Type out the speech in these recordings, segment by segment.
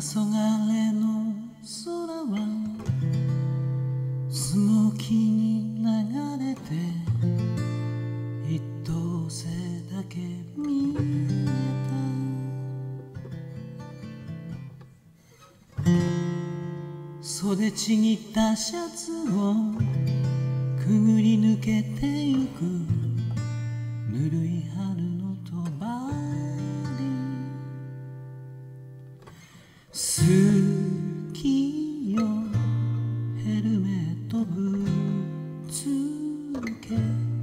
昏の空はスモーキーに流れて一等星だけ見えた。袖ちぎったシャツをくぐり抜けてゆくぬるい春のとばり。好きよヘルメットぶつけ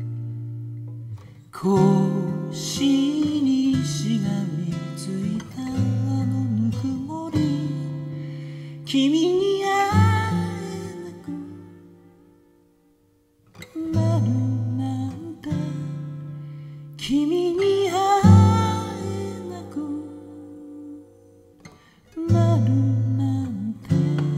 腰にしがみついたあのぬくもり。君に会えなくなるなんて、君に会えなくなるなんて。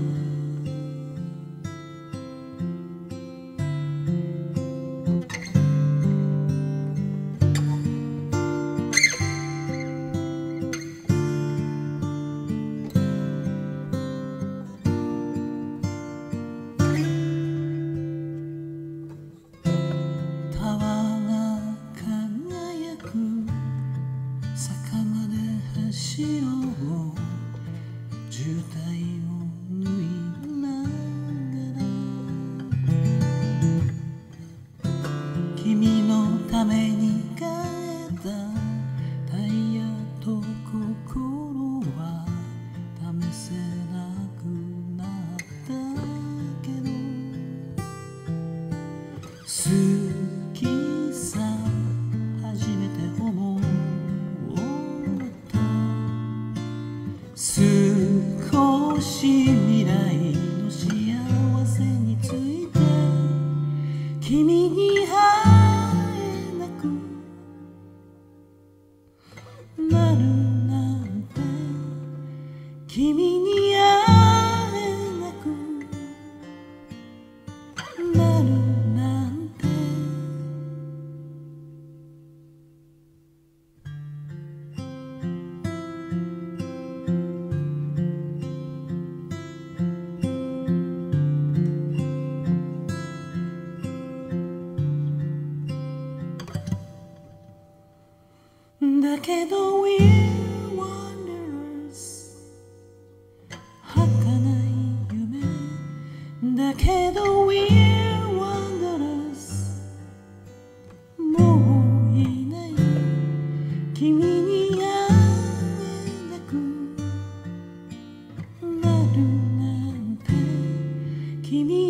タワーが輝く坂まで走ろう。渋滞を縫いながら君のために変えたタイヤと心は試せなくなったけど、好きさ初めて思った。少し未来の幸せについて君に会えなくなるなんて、君に会えなくなるなんて。だけど We're wanderers 儚い夢だけど We're wanderers もういない。君に会えなくなるなんて、君